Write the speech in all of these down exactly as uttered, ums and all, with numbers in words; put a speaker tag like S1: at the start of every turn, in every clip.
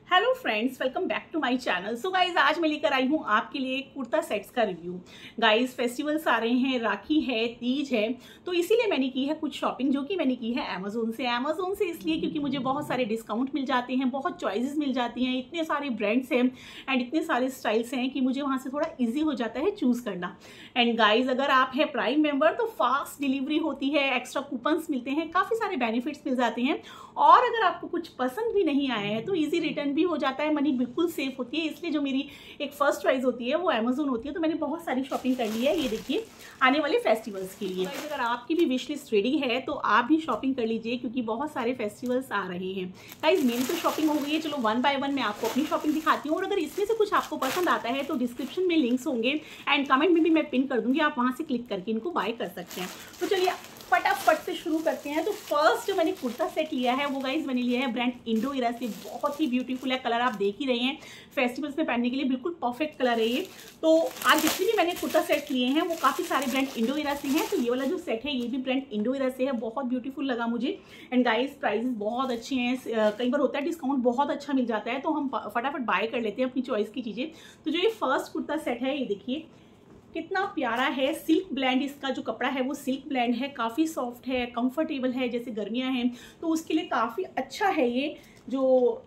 S1: Hello friends, welcome back to my channel. So guys, आज मैं लेकर आई हूँ आपके लिए कुर्ता सेट्स का रिव्यू। गाइज, फेस्टिवल्स आ रहे हैं, राखी है, तीज है, तो इसीलिए मैंने की है कुछ शॉपिंग जो कि मैंने की है अमेजोन से। अमेजोन से इसलिए क्योंकि मुझे बहुत सारे डिस्काउंट मिल जाते हैं, बहुत चॉइसेस मिल जाती हैं, इतने सारे ब्रांड्स हैं एंड इतने सारे स्टाइल्स हैं कि मुझे वहाँ से थोड़ा ईजी हो जाता है चूज करना। एंड गाइज, अगर आप है प्राइम मेंबर तो फास्ट डिलीवरी होती है, एक्स्ट्रा कूपन्स मिलते हैं, काफ़ी सारे बेनिफिट्स मिल जाते हैं। और अगर आपको कुछ पसंद भी नहीं आया है तो ईजी रिटर्न भी हो जाता है, मनी बिल्कुल सेफ होती है। इसलिए जो मेरी एक फर्स्ट चॉइस होती है वो अमेजोन होती है। तो मैंने बहुत सारी शॉपिंग कर ली है, ये देखिए, आने वाले फेस्टिवल्स के लिए। अगर आपकी भी विश लिस्ट रेडी है तो आप भी शॉपिंग कर लीजिए क्योंकि बहुत सारे फेस्टिवल्स आ रहे हैं। गाइस, मेरी तो शॉपिंग हो गई है, चलो वन बाय वन मैं आपको अपनी शॉपिंग दिखाती हूँ। और अगर इसमें से कुछ आपको पसंद आता है तो डिस्क्रिप्शन में लिंक्स होंगे एंड कमेंट में भी मैं पिन कर दूंगी, आप वहाँ से क्लिक करके इनको बाय कर सकते हैं। तो चलिए फटाफट से शुरू करते हैं। तो फर्स्ट जो मैंने कुर्ता सेट लिया है वो गाइज मैंने लिया है ब्रांड इंडो इरा से। बहुत ही ब्यूटीफुल है, कलर आप देख ही रहे हैं, फेस्टिवल्स में पहनने के लिए बिल्कुल परफेक्ट कलर है ये। तो आज जितने भी मैंने कुर्ता सेट लिए हैं वो काफ़ी सारे ब्रांड इंडो इरा से हैं। तो ये वाला जो सेट है ये भी ब्रांड इंडो इरा से है, बहुत ब्यूटीफुल लगा मुझे। एंड गाइज, प्राइसेस बहुत अच्छे हैं, कई बार होता है डिस्काउंट बहुत अच्छा मिल जाता है तो हम फटाफट बाय कर लेते हैं अपनी चॉइस की चीज़ें। तो जो ये फर्स्ट कुर्ता सेट है ये देखिए कितना प्यारा है। सिल्क ब्लेंड, इसका जो कपड़ा है वो सिल्क ब्लेंड है, काफ़ी सॉफ्ट है, कंफर्टेबल है। जैसे गर्मियां हैं तो उसके लिए काफ़ी अच्छा है। ये जो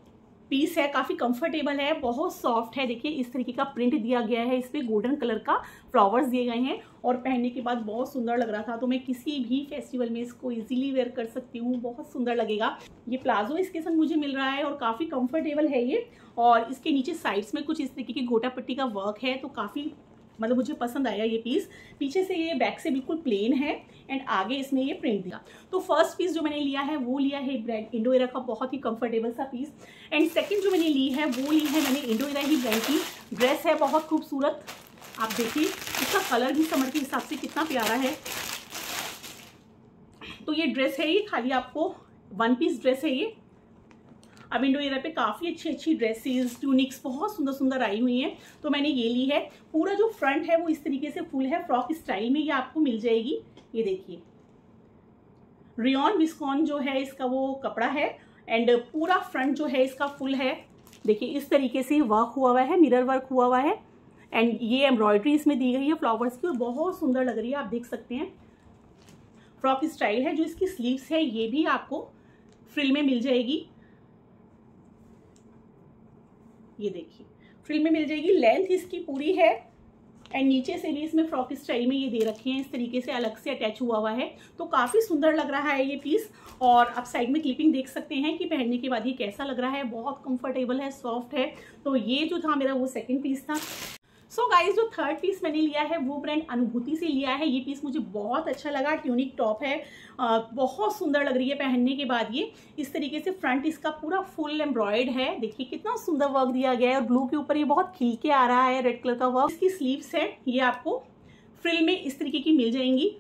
S1: पीस है काफ़ी कंफर्टेबल है, बहुत सॉफ्ट है। देखिए इस तरीके का प्रिंट दिया गया है, इस पर गोल्डन कलर का फ्लावर्स दिए गए हैं और पहनने के बाद बहुत सुंदर लग रहा था। तो मैं किसी भी फेस्टिवल में इसको इजीली वेयर कर सकती हूँ, बहुत सुंदर लगेगा। ये प्लाजो इसके संग मुझे मिल रहा है और काफ़ी कंफर्टेबल है ये। और इसके नीचे साइड्स में कुछ इस तरीके की गोटा पट्टी का वर्क है, तो काफ़ी मतलब मुझे पसंद आया ये पीस। पीछे से ये बैक से बिल्कुल प्लेन है एंड आगे इसमें ये प्रिंट दिया। तो फर्स्ट पीस जो मैंने लिया है वो लिया है ब्रांड इंडो इरा का, बहुत ही कंफर्टेबल सा पीस। एंड सेकंड जो मैंने ली है वो ली है मैंने इंडो इरा ही ब्रांड की ड्रेस है, बहुत खूबसूरत। आप देखिए इसका कलर भी समर के हिसाब से कितना प्यारा है। तो ये ड्रेस है, ये खाली आपको वन पीस ड्रेस है ये। अब इंडो इरा पे काफ़ी अच्छी अच्छी ड्रेसेस, ट्यूनिक्स बहुत सुंदर सुंदर आई हुई हैं, तो मैंने ये ली है। पूरा जो फ्रंट है वो इस तरीके से फुल है, फ्रॉक स्टाइल में ये आपको मिल जाएगी। ये देखिए रियॉन विस्कॉन जो है इसका वो कपड़ा है एंड पूरा फ्रंट जो है इसका फुल है। देखिए इस तरीके से वर्क हुआ हुआ है, मिरर वर्क हुआ हुआ है एंड ये एम्ब्रॉयडरी इसमें दी गई है फ्लावर्स की और बहुत सुंदर लग रही है, आप देख सकते हैं। फ्रॉक स्टाइल है। जो इसकी स्लीव्स है ये भी आपको फ्रिल में मिल जाएगी, ये देखिए फ्रिल में मिल जाएगी। लेंथ इसकी पूरी है एंड नीचे से भी इसमें फ्रॉक स्टाइल में ये दे रखे हैं, इस तरीके से अलग से अटैच हुआ हुआ है। तो काफ़ी सुंदर लग रहा है ये पीस। और आप साइड में क्लिपिंग देख सकते हैं कि पहनने के बाद ये कैसा लग रहा है, बहुत कंफर्टेबल है, सॉफ्ट है। तो ये जो था मेरा वो सेकंड पीस था। सो so गाइज, जो थर्ड पीस मैंने लिया है वो ब्रांड अनुभूति से लिया है। ये पीस मुझे बहुत अच्छा लगा, ट्यूनिक टॉप है, आ, बहुत सुंदर लग रही है पहनने के बाद। ये इस तरीके से फ्रंट इसका पूरा फुल एम्ब्रॉयड है, देखिए कितना सुंदर वर्क दिया गया है और ब्लू के ऊपर ये बहुत खिल के आ रहा है, रेड कलर का वर्क। इसकी स्लीव्स है ये आपको फ्रिल में इस तरीके की मिल जाएंगी।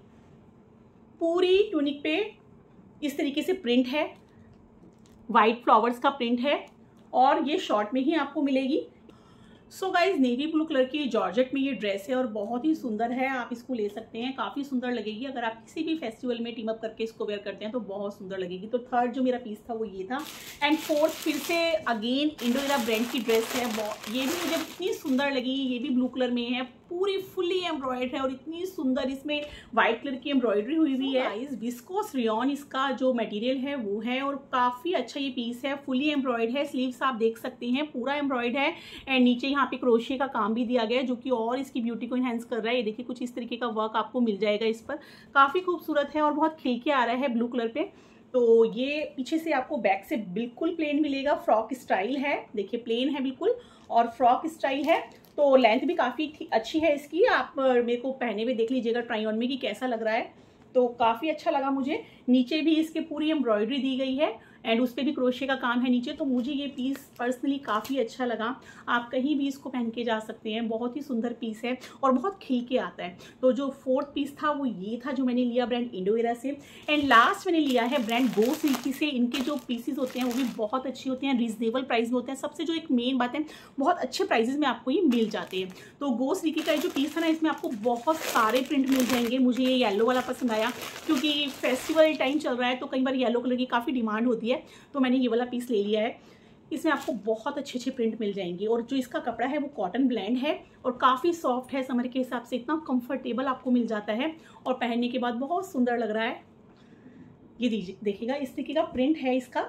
S1: पूरी ट्यूनिक पे इस तरीके से प्रिंट है, वाइट फ्लावर्स का प्रिंट है और ये शॉर्ट में ही आपको मिलेगी। So guys, navy blue colour की जॉर्जेट में ये ड्रेस है और बहुत ही सुंदर है, आप इसको ले सकते हैं, काफ़ी सुंदर लगेगी। अगर आप किसी भी फेस्टिवल में टीम अप करके इसको वेयर करते हैं तो बहुत सुंदर लगेगी। तो थर्ड जो मेरा पीस था वो ये था। एंड फोर्थ फिर से अगेन इंडो इरा ब्रांड की ड्रेस है, ये भी मुझे इतनी सुंदर लगी। ये भी ब्लू कलर में है, पूरी फुली एम्ब्रॉयड है और इतनी सुंदर इसमें व्हाइट कलर की एम्ब्रॉयडरी हुई हुई है। इस विस्कोस रियॉन इसका जो मटेरियल है वो है और काफ़ी अच्छा ये पीस है, फुली एम्ब्रॉयड है। स्लीव्स आप देख सकते हैं पूरा एम्ब्रॉयड है एंड नीचे यहाँ पे क्रोशे का काम भी दिया गया है जो कि और इसकी ब्यूटी को इनहेंस कर रहा है। ये देखिए कुछ इस तरीके का वर्क आपको मिल जाएगा इस पर, काफ़ी खूबसूरत है और बहुत खिल के आ रहा है ब्लू कलर पे। तो ये पीछे से आपको बैक से बिल्कुल प्लेन मिलेगा, फ्रॉक स्टाइल है, देखिए प्लेन है बिल्कुल और फ्रॉक स्टाइल है। तो लेंथ भी काफ़ी अच्छी है इसकी, आप मेरे को पहने हुए देख लीजिएगा ट्राई ऑन में कि कैसा लग रहा है। तो काफ़ी अच्छा लगा मुझे। नीचे भी इसके पूरी एम्ब्रॉयडरी दी गई है एंड उस पर भी क्रोशे का काम है नीचे। तो मुझे ये पीस पर्सनली काफ़ी अच्छा लगा, आप कहीं भी इसको पहन के जा सकते हैं, बहुत ही सुंदर पीस है और बहुत खिल के आता है। तो जो फोर्थ पीस था वो ये था जो मैंने लिया ब्रांड इंडो इरा से। एंड लास्ट मैंने लिया है ब्रांड गो सिल्की से। इनके जो पीसेस होते हैं वो भी बहुत अच्छे होते हैं, रीजनेबल प्राइस में होते हैं। सबसे जो एक मेन बात है, बहुत अच्छे प्राइजेस में आपको ये मिल जाते हैं। तो गो सिल्की का जो पीस था ना, इसमें आपको बहुत सारे प्रिंट मिल जाएंगे। मुझे ये येलो वाला पसंद आया क्योंकि फेस्टिवल टाइम चल रहा है तो कई बार येलो कलर की काफ़ी डिमांड होती है, तो मैंने ये वाला पीस ले लिया है। इसमें आपको बहुत अच्छे अच्छे प्रिंट मिल जाएंगे और जो इसका कपड़ा है वो कॉटन ब्लेंड है और काफ़ी सॉफ्ट है। समर के हिसाब से इतना कंफर्टेबल आपको मिल जाता है और पहनने के बाद बहुत सुंदर लग रहा है। ये दीजिए देखिएगा, इस तरीके का प्रिंट है इसका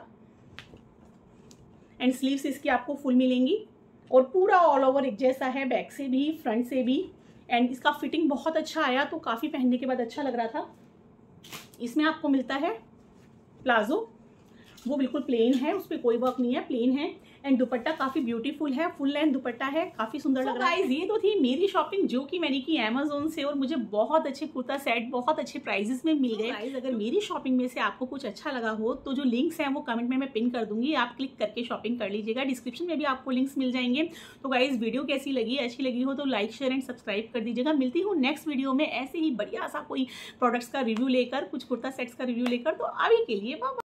S1: एंड स्लीव्स इसकी आपको फुल मिलेंगी और पूरा ऑल ओवर एक जैसा है, बैक से भी फ्रंट से भी। एंड इसका फिटिंग बहुत अच्छा आया तो काफ़ी पहनने के बाद अच्छा लग रहा था। इसमें आपको मिलता है प्लाजो, वो बिल्कुल प्लेन है, उस पर कोई वर्क नहीं है, प्लेन है। एंड दुपट्टा काफ़ी ब्यूटीफुल है, फुल लेंथ दुपट्टा है, काफ़ी सुंदर लग रहा है। ये तो थी मेरी शॉपिंग जो कि मैंने की अमेजोन से और मुझे बहुत अच्छे कुर्ता सेट बहुत अच्छे प्राइजेस में मिल गए। गाइस अगर मेरी शॉपिंग में से आपको कुछ अच्छा लगा हो तो जो लिंक्स हैं वो कमेंट में मैं पिन कर दूंगी, आप क्लिक करके शॉपिंग कर लीजिएगा। डिस्क्रिप्शन में भी आपको लिंक्स मिल जाएंगे। तो गाइस वीडियो कैसी लगी, अच्छी लगी हो तो लाइक शेयर एंड सब्सक्राइब कर दीजिएगा। मिलती हूँ नेक्स्ट वीडियो में ऐसे ही बढ़िया सा कोई प्रोडक्ट्स का रिव्यू लेकर, कुछ कुर्ता सेट्स का रिव्यू लेकर। तो अभी के लिए बाय।